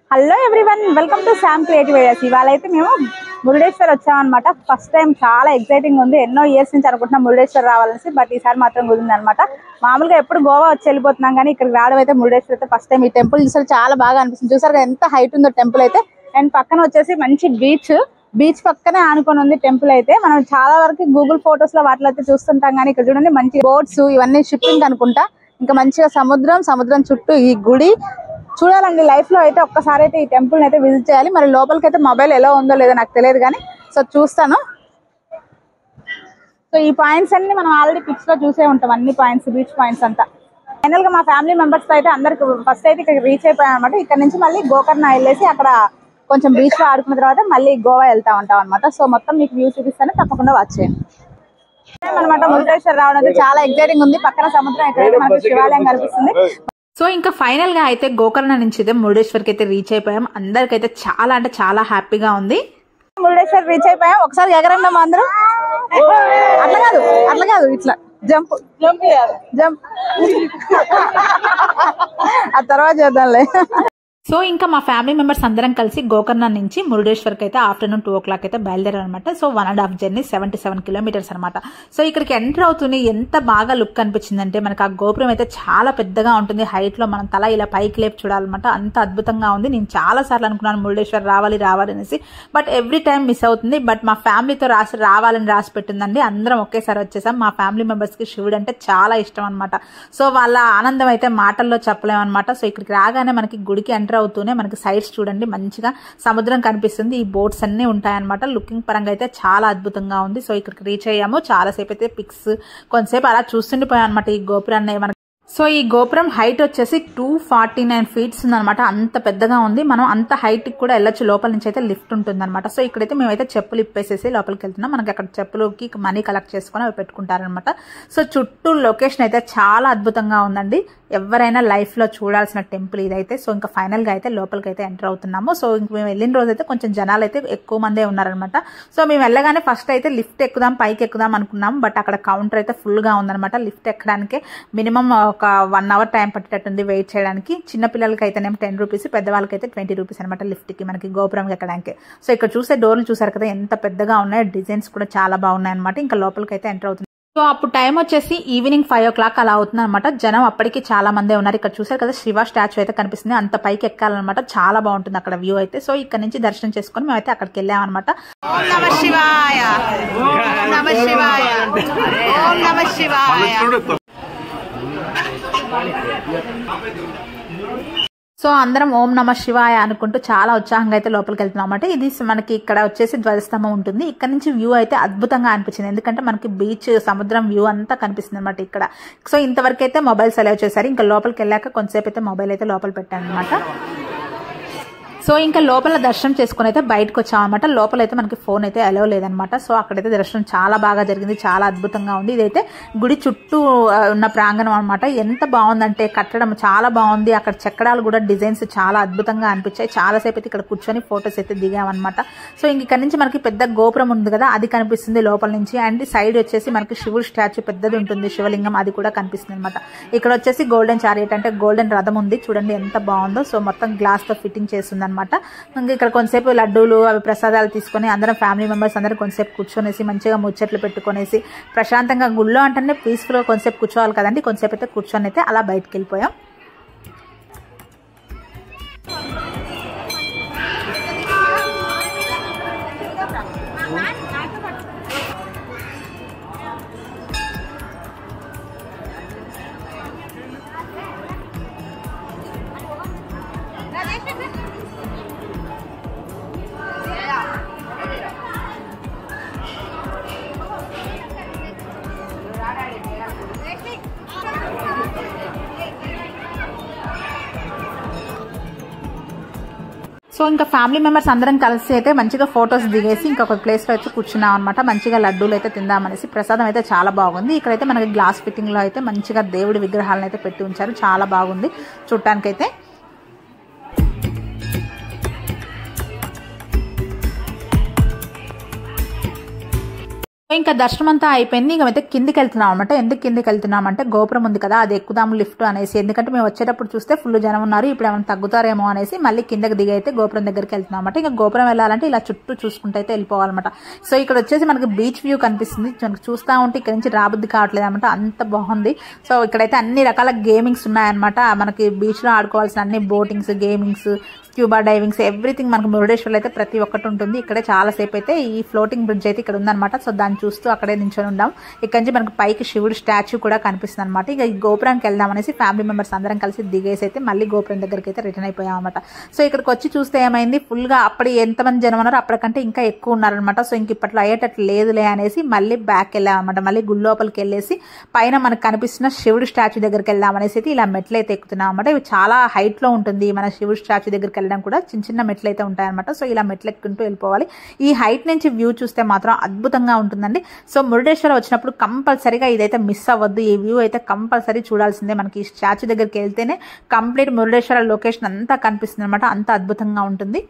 Hello everyone, welcome to Sam creative ideas. ఇవాళ అయితే మేము మురుడేశ్వర్ వచ్చామన్నమాట. ఫస్ట్ టైం చాలా ఎక్సైటింగ్ ఉంది. ఎన్నో ఇయర్స్ నుంచి అనుకుంటున్నాం మురుడేశ్వర్ రావాలని, బట్ ఈసారి మాత్రం కుదిరింది అనమాట. మామూలుగా ఎప్పుడు గోవా వచ్చి వెళ్ళిపోతున్నాం, కానీ ఇక్కడికి రావడం అయితే మురుడేశ్వర్ అయితే ఫస్ట్ టైం. ఈ టెంపుల్ చూసారు, చాలా బాగా అనిపిస్తుంది. చూసారు ఎంత హైట్ ఉందో టెంపుల్ అయితే. అండ్ పక్కన వచ్చేసి మంచి బీచ్ పక్కనే ఆనుకొని ఉంది టెంపుల్ అయితే. మనం చాలా వరకు గూగుల్ ఫొటోస్ లో వాటిలో అయితే చూస్తుంటాం, కానీ ఇక్కడ చూడండి మంచి బోట్స్ ఇవన్నీ షిప్పింగ్ అనుకుంటా. ఇంకా మంచిగా సముద్రం చుట్టూ ఈ గుడి చూడాలండి. లైఫ్ లో అయితే ఒక్కసారి అయితే ఈ టెంపుల్ అయితే విజిట్ చేయాలి. మరి లోపలికి అయితే మొబైల్ ఎలా ఉందో లేదో నాకు తెలియదు, కానీ సో చూస్తాను. సో ఈ పాయింట్స్ అన్ని మనం ఆల్రెడీ పిక్స్ లో చూసే ఉంటాం, అన్ని పాయింట్స్, బీచ్ పాయింట్స్ అంతా. ఫైనల్ గా మా ఫ్యామిలీ మెంబర్స్ తో అయితే అందరికి ఫస్ట్ అయితే ఇక్కడ రీచ్ అయిపోయాం అనమాట. ఇక్కడ నుంచి మళ్ళీ గోకర్ణ వెళ్ళేసి అక్కడ కొంచెం బీచ్ లో ఆడుకున్న తర్వాత మళ్ళీ గోవా వెళ్తా ఉంటాం అనమాట. సో మొత్తం మీకు వ్యూ చూపిస్తాను, తప్పకుండా వాచ్ చేయండి అనమాట. మురుడేశ్వర్ రావడం అయితే చాలా ఎక్సైటింగ్ ఉంది. పక్కన సముద్రం, ఎక్కడైతే మనకు శివాలయం కనిపిస్తుంది. సో ఇంకా ఫైనల్ గా అయితే గోకర్ణ నుంచి అయితే మురుడేశ్వర్కి అయితే రీచ్ అయిపోయాం. అందరికైతే చాలా అంటే చాలా హ్యాపీగా ఉంది. మురుడేశ్వర్ రీచ్ అయిపోయాం. ఒకసారి ఎగరండి అందరూ. అట్లా కాదు ఇట్లా జంప్ ఆ తర్వాత చేద్దాంలే. సో ఇంకా మా ఫ్యామిలీ మెంబర్స్ అందరం కలిసి గోకర్ణ నుంచి మురుడేశ్వర్కి అయితే ఆఫ్టర్నూన్ 2 o'clock అయితే బయలుదేరారు అనమాట. సో 1.5 జర్నీ 77 kilometers అనమాట. సో ఇక్కడికి ఎంటర్ అవుతుంది. ఎంత బాగా లుక్ అనిపించింది అంటే, మనకు ఆ గోపురం అయితే చాలా పెద్దగా ఉంటుంది. హైట్ లో మనం తల ఇలా పైకి లేపు చూడాలన్నమాట. అంత అద్భుతంగా ఉంది. నేను చాలా సార్లు అనుకున్నాను మురుడేశ్వర్ రావాలి అనేసి, బట్ ఎవ్రీ టైం మిస్ అవుతుంది. బట్ మా ఫ్యామిలీతో రావాలని రాసి పెట్టిందండి. అందరం ఒకేసారి వచ్చేసాం. మా ఫ్యామిలీ మెంబర్స్ కి శివుడు అంటే చాలా ఇష్టం అనమాట. సో వాళ్ళ ఆనందం అయితే మాటల్లో చెప్పలేమన్నమాట. సో ఇక్కడికి రాగానే మనకి గుడికి ఎంటర్ అవుతూనే మనకి సైడ్స్ చూడండి, మంచిగా సముద్రం కనిపిస్తుంది. ఈ బోట్స్ అన్ని ఉంటాయన్నమాట. లుకింగ్ పరంగా అయితే చాలా అద్భుతంగా ఉంది. సో ఇక్కడికి రీచ్ అయ్యాము. చాలాసేపు అయితే పిక్స్ కొంతసేపు అలా చూస్తుండిపోయాం అనమాట ఈ గోపురాన్ని. సో ఈ గోపురం హైట్ వచ్చేసి 249 feet ఉందనమాట. అంత పెద్దగా ఉంది. మనం అంత హైట్ కి కూడా వెళ్ళొచ్చు. లోపల నుంచి అయితే లిఫ్ట్ ఉంటుంది అనమాట. సో ఇక్కడైతే మేమైతే చెప్పులు ఇప్పేసేసి లోపలికి వెళ్తున్నాం. మనకి అక్కడ చెప్పులకి మనీ కలెక్ట్ చేసుకుని అవి పెట్టుకుంటారనమాట. సో చుట్టూ లొకేషన్ అయితే చాలా అద్భుతంగా ఉందండి. ఎవరైనా లైఫ్ లో చూడాల్సిన టెంపుల్ ఇదైతే. సో ఇంకా ఫైనల్ గా అయితే లోపలికి అయితే ఎంటర్ అవుతున్నాము. సో ఇంక మేము వెళ్ళిన రోజు అయితే కొంచెం జనాలు అయితే ఎక్కువ మందే ఉన్నారనమాట. సో మేము వెళ్ళగానే ఫస్ట్ అయితే లిఫ్ట్ ఎక్కుదాం, పైకి ఎక్కుదాం అనుకున్నాం. బట్ అక్కడ కౌంటర్ అయితే ఫుల్ గా ఉందనమాట. లిఫ్ట్ ఎక్కడానికి మినిమం ఒక 1 hour టైం పట్టేటట్టుంది వెయిట్ చేయడానికి. చిన్న పిల్లలకి అయితేనేమో 10 rupees, పెద్దవాళ్ళకి అయితే 20 rupees అనమాట లిఫ్ట్ కి, మనకి గోపురం ఎక్కడానికి. సో ఇక్కడ చూసే డోర్లు చూసారు కదా ఎంత పెద్దగా ఉన్నాయి. డిజైన్స్ కూడా చాలా బాగున్నాయి అనమాట. ఇంకా లోపలికి అయితే ఎంటర్ అవుతుంది. సో అప్పుడు టైం వచ్చేసి ఈవినింగ్ 5 o'clock అలా అవుతుంది అనమాట. జనం అప్పటికి చాలా మందే ఉన్నారు. ఇక్కడ చూసారు కదా శివ స్టాచ్యూ అయితే కనిపిస్తుంది. అంత పైకి ఎక్కాలన్నమాట. చాలా బాగుంటుంది అక్కడ వ్యూ అయితే. సో ఇక్కడ నుంచి దర్శనం చేసుకుని మేమైతే అక్కడికి వెళ్ళామన్నమాట. ఓం నమః శివాయ, ఓం నమః శివాయ, ఓం నమః శివాయ. సో అందరం ఓం నమః శివాయ అనుకుంటూ చాలా ఉత్సాహంగా అయితే లోపలికి వెళ్తున్నాం అన్నమాట. ఇది మనకి ఇక్కడ వచ్చేసి ధ్వజస్తంభం ఉంటుంది. ఇక్కడ నుంచి వ్యూ అయితే అద్భుతంగా అనిపించింది. ఎందుకంటే మనకి బీచ్, సముద్రం వ్యూ అంతా కనిపిస్తుంది అనమాట ఇక్కడ. సో ఇంతవరకు అయితే మొబైల్స్ అలౌ చేశారు. ఇంకా లోపలికి వెళ్ళాక కొంతసేపు అయితే మొబైల్ అయితే లోపల పెట్టాను అనమాట. సో ఇంకా లోపల దర్శనం చేసుకుని అయితే బయటకు వచ్చామన్నమాట. లోపల అయితే మనకి ఫోన్ అయితే అలౌ లేదనమాట. సో అక్కడైతే దర్శనం చాలా బాగా జరిగింది. చాలా అద్భుతంగా ఉంది. ఇదైతే గుడి చుట్టూ ఉన్న ప్రాంగణం అనమాట. ఎంత బాగుందంటే కట్టడం చాలా బాగుంది. అక్కడ చెక్కడాలు కూడా డిజైన్స్ చాలా అద్భుతంగా అనిపించాయి. చాలాసేపు అయితే ఇక్కడ కూర్చొని ఫొటోస్ అయితే దిగామన్నమాట. సో ఇంక ఇక్కడ నుంచి మనకి పెద్ద గోపురం ఉంది కదా, అది కనిపిస్తుంది లోపల నుంచి. అండ్ సైడ్ వచ్చేసి మనకి శివుడు స్టాచ్యూ పెద్దది ఉంటుంది, శివలింగం, అది కూడా కనిపిస్తుంది అనమాట. ఇక్కడ వచ్చేసి గోల్డెన్ చారియట్ అంటే గోల్డెన్ రథం ఉంది. చూడండి ఎంత బాగుందో. సో మొత్తం గ్లాస్ తో ఫిట్టింగ్ చేస్తుంది అనమాట. ఇంకా ఇక్కడ కొంతసేపు లడ్డూలు అవి ప్రసాదాలు తీసుకొని అందరం ఫ్యామిలీ మెంబర్స్ అందరూ కొంతసేపు కూర్చొనేసి మంచిగా ముచ్చట్లు పెట్టుకునేసి ప్రశాంతంగా, గుళ్ళో అంటేనే పీస్ఫుల్ గా కొంతసేపు కూర్చోవాలి కదండి. కొంతసేపు అయితే కూర్చొని అయితే అలా బయటకు వెళ్ళిపోయాం. సో ఇంకా ఫ్యామిలీ మెంబర్స్ అందరం కలిసి అయితే మంచిగా ఫొటోస్ దిగేసి ఇంకొక ప్లేస్ లో అయితే కూర్చున్నాం అనమాట. మంచిగా లడ్డూలు అయితే తిందామనేసి. ప్రసాదం అయితే చాలా బాగుంది. ఇక్కడైతే మనకి గ్లాస్ ఫిట్టింగ్ లో అయితే మంచిగా దేవుడి విగ్రహాలను అయితే పెట్టి ఉంచారు. చాలా బాగుంది చూడటానికైతే. ఇంకా దర్శనం అంతా అయిపోయింది. ఇక అయితే కిందికి వెళ్తున్నాం అనమాట. ఎందుకు కిందికి వెళ్తున్నామంటే గోపురం ఉంది కదా, అది ఎక్కుదాము లిఫ్ట్ అనేసి. ఎందుకంటే మేము వచ్చేటప్పుడు చూస్తే ఫుల్ జనం ఉన్నారు, ఇప్పుడు ఏమైనా తగ్గుతారేమో అనేసి మళ్ళీ కిందకి దిగి అయితే గోపురం దగ్గరికి వెళ్తున్నాం అనమాట. ఇంకా గోపురం వెళ్ళాలంటే ఇలా చుట్టూ చూసుకుంటూ అయితే వెళ్ళిపోవాలన్నమాట. సో ఇక్కడ వచ్చేసి మనకి బీచ్ వ్యూ కనిపిస్తుంది. మనకు చూస్తూ ఉంటే ఇక్కడ నుంచి రాబుద్ది కావట్లేదు అనమాట, అంత బాగుంది. సో ఇక్కడైతే అన్ని రకాల గేమింగ్స్ ఉన్నాయన్నమాట. మనకి బీచ్ లో ఆడుకోవాల్సిన అన్ని boatings, gamings, scuba divings, everything మనకు మురుడేశ్వర్లో అయితే ప్రతి ఒక్కటి ఉంటుంది. ఇక్కడే చాలాసేపు అయితే ఈ ఫ్లోటింగ్ బ్రిడ్జ్ అయితే ఇక్కడ ఉందన్నమాట. సో దాన్ని చూస్తూ అక్కడే నించొని ఉన్నాం. ఇక్కడ నుంచి మనకు పైకి శివుడు స్టాచ్యూ కూడా కనిపిస్తుంది అనమాట. ఇక ఈ గోపురానికి వెళ్దాం అనేసి ఫ్యామిలీ మెంబర్స్ అందరం కలిసి దిగేసి అయితే మళ్ళీ గోపురం దగ్గరికి అయితే రిటర్న్ అయిపోయాం అనమాట. సో ఇక్కడికి వచ్చి చూస్తే ఏమైంది, ఫుల్ గా అప్పుడు ఎంతమంది జనం ఉన్నారో అప్పటికంటే ఇంకా ఎక్కువ ఉన్నారనమాట. సో ఇంక ఇప్పట్లో అయ్యేటట్లు లేదులే అనేసి మళ్ళీ బ్యాక్ వెళ్ళాం అనమాట. మళ్ళీ గుడి లోపలికి వెళ్ళేసి పైన మనకు కనిపిస్తున్న శివుడు స్టాచ్యూ దగ్గరికి వెళ్దాం అనేసి అయితే ఇలా మెట్లు అయితే ఎక్కుతున్నాం అనమాట. ఇవి చాలా హైట్ లో ఉంటుంది. మన శివుడు స్టాచ్యూ దగ్గరికి వెళ్ళడం కూడా చిన్న చిన్న మెట్లు అయితే ఉంటాయన్నమాట. సో ఇలా మెట్లు ఎక్కుంటూ వెళ్ళిపోవాలి. ఈ హైట్ నుంచి వ్యూ చూస్తే మాత్రం అద్భుతంగా ఉంటుందండి. సో మురుడేశ్వరం వచ్చినప్పుడు కంపల్సరీగా ఇదైతే మిస్ అవ్వద్దు. ఈ వ్యూ అయితే కంపల్సరీ చూడాల్సిందే. మనకి ఈ స్టాచ్యూ దగ్గరికి వెళ్తేనే కంప్లీట్ మురుడేశ్వర లొకేషన్ అంతా కనిపిస్తుంది అనమాట. అంత అద్భుతంగా ఉంటుంది.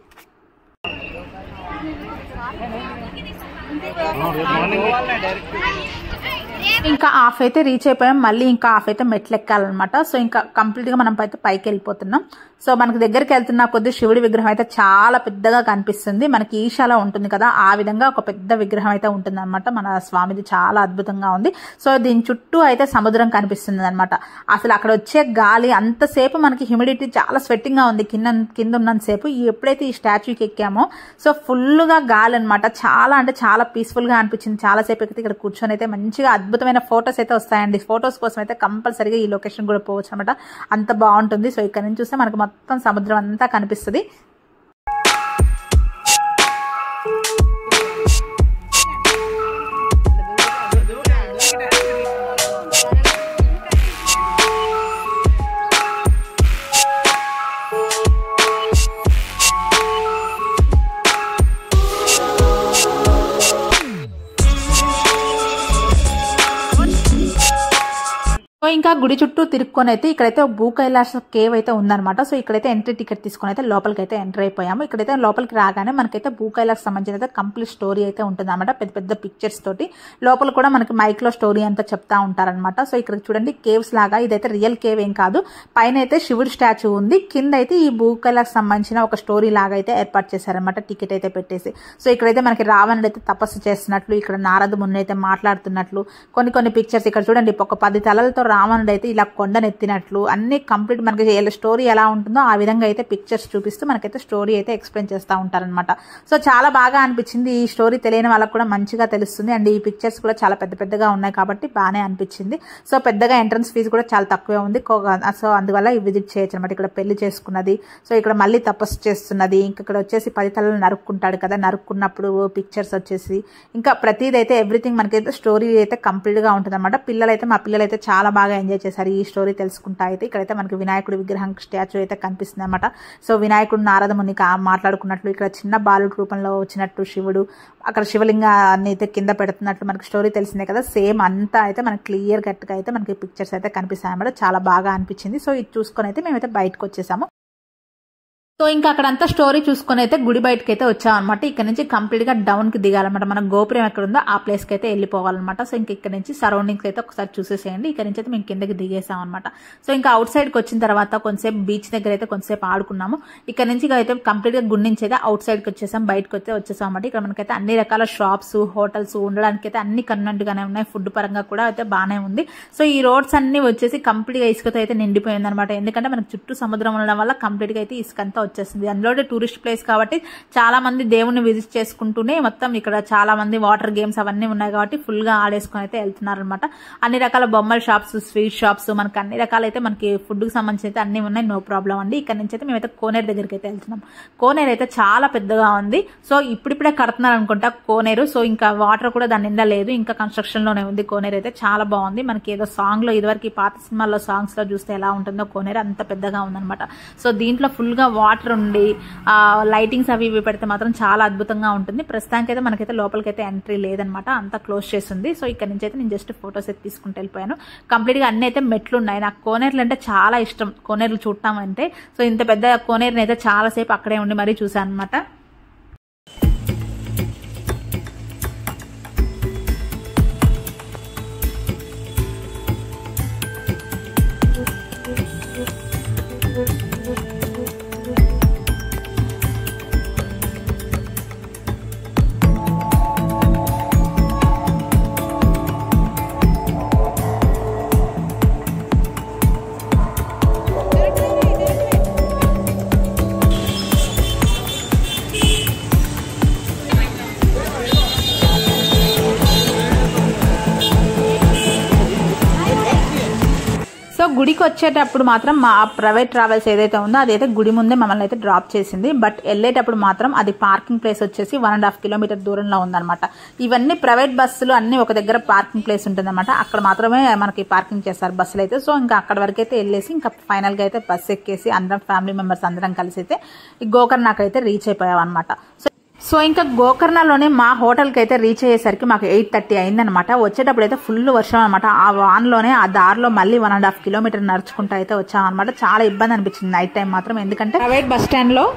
ఇంకా హాఫ్ అయితే రీచ్ అయిపోయాం. మళ్ళీ ఇంకా హాఫ్ అయితే మెట్లు ఎక్కాలన్నమాట. సో ఇంకా కంప్లీట్ గా మనం అయితే పైకి వెళ్ళిపోతున్నాం. సో మనకి దగ్గరికి వెళ్తున్న కొద్ది శివుడి విగ్రహం అయితే చాలా పెద్దగా కనిపిస్తుంది. మనకి ఈశాలో ఉంటుంది కదా, ఆ విధంగా ఒక పెద్ద విగ్రహం అయితే ఉంటుంది అనమాట. మన స్వామిది చాలా అద్భుతంగా ఉంది. సో దీని చుట్టూ అయితే సముద్రం కనిపిస్తుంది అనమాట. అసలు అక్కడ వచ్చే గాలి అంతసేపు మనకి హ్యూమిడిటీ చాలా స్వెట్టింగ్ గా ఉంది కింద ఉన్నంతసేపు. ఎప్పుడైతే ఈ స్టాచ్యూకి ఎక్కామో సో ఫుల్ గా గాలి అనమాట. చాలా అంటే చాలా పీస్ఫుల్ గా అనిపించింది. చాలా సేపు ఎక్కితే ఇక్కడ కూర్చొని అయితే మంచిగా అద్భుతమైన ఫొటోస్ అయితే వస్తాయండి. ఫొటోస్ కోసం అయితే కంపల్సరీగా ఈ లొకేషన్ కూడా పోవచ్చు అనమాట. అంత బాగుంటుంది. సో ఇక్కడ నుంచి చూస్తే మనకు మొత్తం సముద్రం అంతా కనిపిస్తుంది. ఇంకా గుడి చుట్టూ తిరుక్కొని అయితే ఇక్కడైతే భూ కైలాస కేవ్ అయితే ఉందన్నమాట. సో ఇక్కడైతే ఎంట్రీ టికెట్ తీసుకొని అయితే లోపలికి అయితే ఎంటర్ అయిపోయాము. ఇక్కడైతే లోపలికి రాగానే మనకైతే భూ కైలాస సంబంధించిన అయితే కంప్లీట్ స్టోరీ అయితే ఉంటుంది అనమాట. పెద్ద పెద్ద పిక్చర్స్ తోటి లోపల కూడా మనకి మైక్ లో స్టోరీ అంతా చెప్తా ఉంటారనమాట. సో ఇక్కడ చూడండి కేవ్స్ లాగా, ఇదైతే రియల్ కేవ్ ఏం కాదు. పైన అయితే శివుడి స్టాచ్యూ ఉంది, కింద అయితే ఈ భూ కైలాస సంబంధించిన ఒక స్టోరీ లాగా అయితే ఏర్పాటు చేశారనమాట టికెట్ అయితే పెట్టేసి. సో ఇక్కడైతే మనకి రావణుడు అయితే తపస్సు చేస్తున్నట్లు, ఇక్కడ నారద ముని అయితే మాట్లాడుతున్నట్లు కొన్ని పిక్చర్స్ ఇక్కడ చూడండి. ఒక 10 తలలతో రావణుడు అయితే ఇలా కొండనెత్తినట్లు అన్ని కంప్లీట్ మనకి స్టోరీ ఎలా ఉంటుందో ఆ విధంగా అయితే పిక్చర్స్ చూపిస్తూ మనకైతే స్టోరీ అయితే ఎక్స్ప్లెయిన్ చేస్తూ ఉంటారనమాట. సో చాలా బాగా అనిపించింది. ఈ స్టోరీ తెలియని వాళ్ళకి కూడా మంచిగా తెలుస్తుంది. అండ్ ఈ పిక్చర్స్ కూడా చాలా పెద్దగా ఉన్నాయి కాబట్టి బాగానే అనిపించింది. సో పెద్దగా ఎంట్రన్స్ ఫీజు కూడా చాలా తక్కువే ఉంది. సో అందువల్ల విజిట్ చేయొచ్చు అనమాట. ఇక్కడ పెళ్లి చేసుకున్నది, సో ఇక్కడ మళ్ళీ తపస్సు చేస్తున్నది, ఇంకా ఇక్కడ వచ్చేసి 10 తలలు నరుక్కుంటాడు కదా, నరుక్కున్నప్పుడు పిక్చర్స్ వచ్చేసి ఇంకా ప్రతిదైతే ఎవ్రీథింగ్ మనకైతే స్టోరీ అయితే కంప్లీట్ గా ఉంటుంది అనమాట. మా పిల్లలు అయితే చాలా బాగా ఎంజాయ్ చేశారు ఈ స్టోరీ తెలుసుకుంటా. అయితే ఇక్కడైతే మనకి వినాయకుడి విగ్రహం స్టాచ్యూ అయితే కనిపిస్తుంది అనమాట. సో వినాయకుడు నారద ముని మాట్లాడుకున్నట్లు, ఇక్కడ చిన్న బాలుడి రూపంలో వచ్చినట్టు శివుడు, అక్కడ శివలింగాన్ని అయితే కింద పెడుతున్నట్లు మనకి స్టోరీ తెలిసిందే కదా. సేమ్ అంతా అయితే మనకి క్లియర్ కట్గా అయితే మనకి పిక్చర్స్ అయితే కనిపిస్తాయి అనమాట. చాలా బాగా అనిపించింది. సో ఇది చూసుకొని అయితే మేమైతే బయటకు వచ్చేసాము. సో ఇంకా అక్కడంతా స్టోరీ చూసుకొని అయితే గుడి బయటకి అయితే వచ్చాం అనమాట. ఇక్కడ నుంచి కంప్లీట్ గా డౌన్ కి దిగాలన్నమాట. మన గోపురం ఎక్కడ ఉందో ఆ ప్లేస్ కి అయితే వెళ్ళిపోవాలన్నమాట. సో ఇంకా ఇక్కడ నుంచి సరౌండింగ్స్ అయితే ఒకసారి చూసేసేయండి. ఇక్కడ నుంచి అయితే మేము కిందకి దిగేసాం అనమాట. సో ఇంకా అవుట్ సైడ్ కి వచ్చిన తర్వాత కొంతసేపు బీచ్ దగ్గర అయితే కొంతసేపు ఆడుకున్నాము. ఇక్కడ నుంచి అయితే కంప్లీట్ గా గుడి నుంచి అయితే అవుట్ సైడ్ కి వచ్చేసాం, బయటకు అయితే వచ్చేసాం అనమాట. ఇక్కడ మనకైతే అన్ని రకాల షాప్స్, హోటల్స్ ఉండడానికి అయితే అన్ని కన్వెంట్ గానే ఉన్నాయి. ఫుడ్ పరంగా కూడా అయితే బాగానే ఉంది. సో ఈ రోడ్స్ అన్ని వచ్చేసి కంప్లీట్ గా ఇసుకతో అయితే నిండిపోయింది అనమాట. ఎందుకంటే మనకి చుట్టూ సముద్రం ఉండడం వల్ల కంప్లీట్ గా అయితే ఇసుకంతా వచ్చేసింది. అందులో టూరిస్ట్ ప్లేస్ కాబట్టి చాలా మంది దేవుణ్ణి విజిట్ చేసుకుంటూనే మొత్తం ఇక్కడ చాలా మంది వాటర్ గేమ్స్ అవన్నీ ఉన్నాయి కాబట్టి ఫుల్ గా ఆడేసుకొని అయితే వెళ్తున్నారు అనమాట. అన్ని రకాల బొమ్మల షాప్స్, స్వీట్ షాప్స్, మనకి అన్ని రకాల అయితే మనకి ఫుడ్ కి సంబంధించి అయితే అన్ని ఉన్నాయి. నో ప్రాబ్లం అండి. ఇక్కడ నుంచి అయితే మేమైతే కోనేరు దగ్గరికి అయితే వెళ్తున్నాం. కోనేరు అయితే చాలా పెద్దగా ఉంది. సో ఇప్పుడిప్పుడే కడుతున్నారు అనుకుంటా కోనేరు. సో ఇంకా వాటర్ కూడా దాని నిండా లేదు, ఇంకా కన్స్ట్రక్షన్ లోనే ఉంది. కోనేరు అయితే చాలా బాగుంది. మనకి ఏదో సాంగ్ లో ఇదివరకు పాత సినిమాల్లో సాంగ్స్ లో చూస్తే ఎలా ఉంటుందో కోనేరు అంత పెద్దగా ఉందన్నమాట. సో దీంట్లో ఫుల్ గా వాటర్ ఉండి లైటింగ్స్ అవి ఇవి పెడితే మాత్రం చాలా అద్భుతంగా ఉంటుంది. ప్రస్తుతానికి అయితే మనకైతే లోపలికైతే ఎంట్రీ లేదనమాట, అంతా క్లోజ్ చేసింది. సో ఇక్కడ నుంచి అయితే నేను జస్ట్ ఫొటోస్ అయితే తీసుకుంటూ వెళ్ళిపోయాను. కంప్లీట్ గా అన్ని అయితే మెట్లు ఉన్నాయి. నాకు కోనేరులు అంటే చాలా ఇష్టం, కోనేరులు చూడటం అంటే. సో ఇంత పెద్ద కోనేరుని అయితే చాలాసేపు అక్కడే ఉండి మరీ చూసాను అనమాట. ఇంటికి వచ్చేటప్పుడు మాత్రం మా ప్రైవేట్ ట్రావెల్స్ ఏదైతే ఉందో అదైతే గుడి ముందే మమ్మల్ని అయితే డ్రాప్ చేసింది. బట్ వెళ్ళేటప్పుడు మాత్రం అది పార్కింగ్ ప్లేస్ వచ్చేసి 1.5 కిలోమీటర్ దూరంలో ఉందన్నమాట. ఇవన్నీ ప్రైవేట్ బస్సులు అన్ని ఒక దగ్గర పార్కింగ్ ప్లేస్ ఉంటుందన్నమాట. అక్కడ మాత్రమే మనకి పార్కింగ్ చేస్తారు బస్సులు అయితే. సో ఇంకా అక్కడ వరకు అయితే వెళ్ళేసి ఇంకా ఫైనల్ గా అయితే బస్సు ఎక్కేసి అందరం ఫ్యామిలీ మెంబర్స్ అందరం కలిసి అయితే ఈ గోకర్ణకి అయితే రీచ్ అయిపోయాం అనమాట. సో ఇంకా గోకర్ణలోనే మా హోటల్కి అయితే రీచ్ అయ్యేసరికి మాకు 8:30 అయిందనమాట. వచ్చేటప్పుడు అయితే ఫుల్ వర్షం అనమాట. ఆ వాన్లోనే ఆ దారిలో మళ్ళీ 1.5 కిలోమీటర్ నడుచుకుంటూ అయితే వచ్చామన్నమాట. చాలా ఇబ్బంది అనిపించింది నైట్ టైం మాత్రం. ఎందుకంటే ప్రైవేట్ బస్ స్టాండ్ లో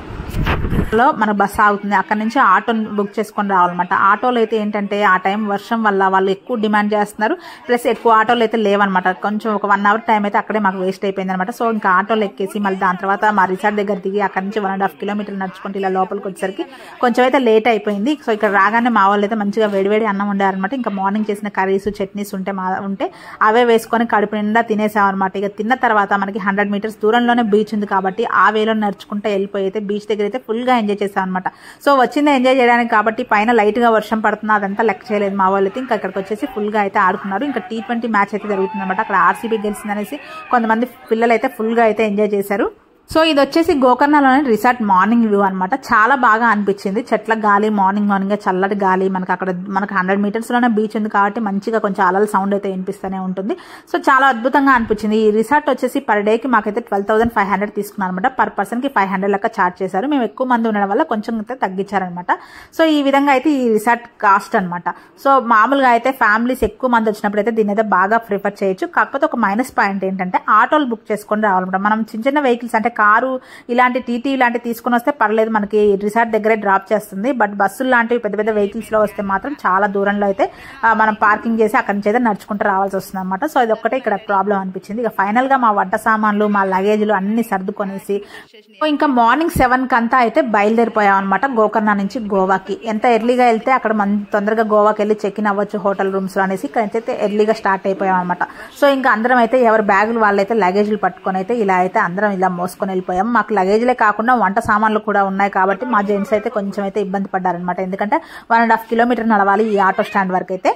మన బస్ ఆగుతుంది, అక్కడ నుంచి ఆటో బుక్ చేసుకొని రావాలన్నమాట. ఆటోలు అయితే ఏంటంటే ఆ టైం వర్షం వల్ల వాళ్ళు ఎక్కువ డిమాండ్ చేస్తున్నారు, ప్లస్ ఎక్కువ ఆటోలు అయితే లేవన్నమాట. కొంచెం ఒక 1 అవర్ టైం అయితే అక్కడే మాకు వేస్ట్ అయిపోయింది అనమాట. సో ఇంకా ఆటోలు ఎక్కేసి మళ్ళీ దాని తర్వాత మా రిసార్ట్ దగ్గర దిగి అక్కడ నుంచి 1.5 కిలోమీటర్లు నడుచుకుంటే ఇలా లోపలికి వచ్చేసరికి కొంచెం అయితే లేట్ అయిపోయింది. సో ఇక్కడ రాగానే మా వాళ్ళు అయితే మంచిగా వేడివేడి అన్నం వండారనమాట. ఇంకా మార్నింగ్ చేసిన కర్రీస్ చట్నీస్ ఉంటే అవే వేసుకొని కడుపు నిండా తినేసామన్నమాట. ఇక తిన్న తర్వాత మనకి 100 మీటర్స్ దూరంలోనే బీచ్ ఉంది కాబట్టి ఆ వేలో నడుచుకుంటే వెళ్ళిపోయి అయితే బీచ్ దగ్గర అయితే ఫుల్ గా ఎంజాయ్ చేసాం అనమాట. సో వచ్చింది ఎంజాయ్ చేయడానికి కాబట్టి పైన లైట్ గా వర్షం పడుతుంది, అదంతా లెక్క చేయలేదు మా వాళ్ళు అయితే. ఇంకా ఇక్కడికి వచ్చేసి ఫుల్ గా అయితే ఆడుకున్నారు. ఇంకా T20 మ్యాచ్ అయితే జరుగుతుంది అనమాట. అక్కడ RCB గెలిచిందనేసి కొంతమంది పిల్లలు అయితే ఫుల్ గా అయితే ఎంజాయ్ చేశారు. సో ఇది వచ్చేసి గోకర్ణలోని రిసార్ట్ మార్నింగ్ వ్యూ అనమాట. చాలా బాగా అనిపించింది. చెట్ల గాలి, మార్నింగ్ చల్లటి గాలి, మనకు 100 మీటర్స్ లోనే బీచ్ ఉంది కాబట్టి మంచిగా కొంచెం అలల సౌండ్ అయితే వినిపిస్తూనే ఉంటుంది. సో చాలా అద్భుతంగా అనిపించింది. ఈ రిసార్ట్ వచ్చేసి పర్ డేకి మాకైతే 12,500 తీసుకున్నారు అనమాట. పర్ పర్సన్ కి 500 లెక్క చార్జ్ చేశారు. మేము ఎక్కువ మంది ఉండడం వల్ల కొంచెం అయితే తగ్గించారనమాట. సో ఈ విధంగా అయితే ఈ రిసార్ట్ కాస్ట్ అనమాట. సో మామూలుగా అయితే ఫ్యామిలీస్ ఎక్కువ మంది వచ్చినప్పుడు అయితే దీన్ని అయితే బాగా ప్రిఫర్ చేయొచ్చు. కాకపోతే ఒక మైనస్ పాయింట్ ఏంటంటే ఆటోలు బుక్ చేసుకొని రావాలన్నమాట. మనం చిన్న చిన్న వెహికల్స్ అంటే కారు ఇలాంటి TT ఇలాంటివి తీసుకుని వస్తే పర్లేదు, మనకి రిసార్ట్ దగ్గరే డ్రాప్ చేస్తుంది. బట్ బస్సులు లాంటివి పెద్ద పెద్ద వెహికల్స్ లో వస్తే మాత్రం చాలా దూరంలో అయితే మనం పార్కింగ్ చేసి అక్కడి నుంచి అయితే నడుచుకుంటూ రావాల్సి వస్తుంది అనమాట. సో ఇది ఒక్కటే ఇక్కడ ప్రాబ్లం అనిపించింది. ఇక ఫైనల్ గా మా వంట సామాన్లు, మా లగేజ్లు అన్ని సర్దుకొనేసి ఇంకా మార్నింగ్ 7 కంతా అయితే బయలుదేరిపోయాం అనమాట గోకర్ణ నుంచి గోవాకి. ఎంత ఎర్లీగా వెళ్తే అక్కడ తొందరగా గోవాకి వెళ్ళి చెక్ ఇన్ అవ్వచ్చు హోటల్ రూమ్స్ లో అనేసి ఇక్కడైతే ఎర్లీగా స్టార్ట్ అయిపోయాం అనమాట. సో ఇంకా అందరం అయితే ఎవరి బ్యాగులు వాళ్ళైతే లగేజ్లు పట్టుకొని అయితే ఇలా అయితే అందరం ఇలా మోసుకొని వెళ్ళిపోయాం. మాకు లగేజ్లే కాకుండా వంట సామాన్లు కూడా ఉన్నాయి కాబట్టి మా జెంట్స్ అయితే కొంచెం అయితే ఇబ్బంది పడ్డారనమాట. ఎందుకంటే 1.5 కిలోమీటర్ నడవాలి ఈ ఆటో స్టాండ్ వరకు అయితే.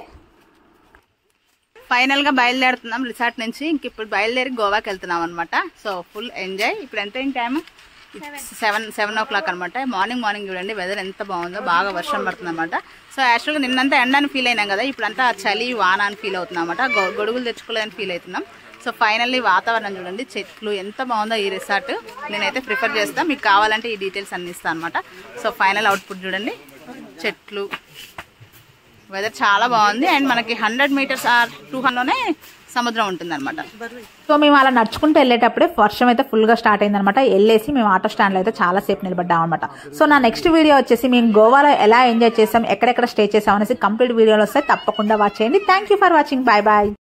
ఫైనల్ గా బయలుదేరుతున్నాం రిసార్ట్ నుంచి. ఇంక ఇప్పుడు బయలుదేరి గోవాకి వెళ్తున్నాం అనమాట. So full enjoy. ఇప్పుడు ఎంత టైం 7 o'clock అనమాట. మార్నింగ్ చూడండి వెదర్ ఎంత బాగుందో, బాగా వర్షం పడుతుంది అనమాట. సో యాక్చువల్గా నిన్నంతా ఎండని ఫీల్ అయినాం కదా, ఇప్పుడంతా చలి వాన అని ఫీల్ అవుతున్నాం అనమాట. గొడుగులు తెచ్చుకోలేదని ఫీల్ అవుతున్నాం. సో ఫైనల్లీ వాతావరణం చూడండి, చెట్లు ఎంత బాగుందో ఈ రిసార్ట్. నేనైతే ప్రిఫర్ చేస్తాను, మీకు కావాలంటే ఈ డీటెయిల్స్ అన్ని ఇస్తాను అనమాట. సో ఫైనల్ అవుట్పుట్ చూడండి, చెట్లు, వెదర్ చాలా బాగుంది. అండ్ మనకి 100 మీటర్స్ ఆర్ 200లోనే సముద్రం ఉంటుంది అనమాట. సో మేము అలా నడుచుకుంటూ వెళ్ళేటప్పుడే వర్షం అయితే ఫుల్ గా స్టార్ట్ అయింది అనమాట. వెళ్ళేసి మేము ఆటో స్టాండ్ లో అయితే చాలా సేపు నిలబడ్డాం అనమాట. సో నా నెక్స్ట్ వీడియో వచ్చేసి మేము గోవాలో ఎలా ఎంజాయ్ చేసాం, ఎక్కడెక్కడ స్టే చేసాం అనేసి కంప్లీట్ వీడియోలు వస్తాయి, తప్పకుండా వాచ్ చేయండి. Thank you for watching. Bye bye.